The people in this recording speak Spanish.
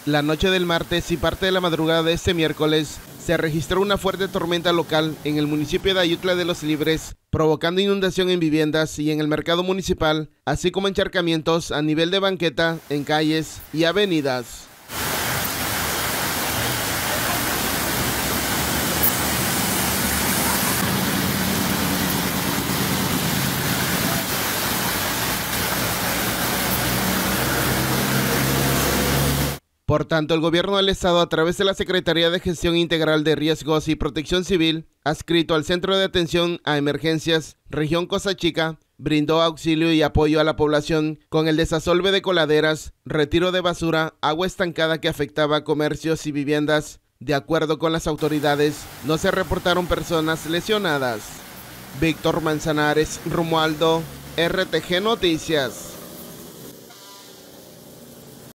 La noche del martes y parte de la madrugada de este miércoles se registró una fuerte tormenta local en el municipio de Ayutla de los Libres, provocando inundación en viviendas y en el mercado municipal, así como encharcamientos a nivel de banqueta en calles y avenidas. Por tanto, el gobierno del estado, a través de la Secretaría de Gestión Integral de Riesgos y Protección Civil, adscrito al Centro de Atención a Emergencias, Región Costa Chica, brindó auxilio y apoyo a la población con el desasolve de coladeras, retiro de basura, agua estancada que afectaba comercios y viviendas. De acuerdo con las autoridades, no se reportaron personas lesionadas. Víctor Manzanares, Romualdo, RTG Noticias.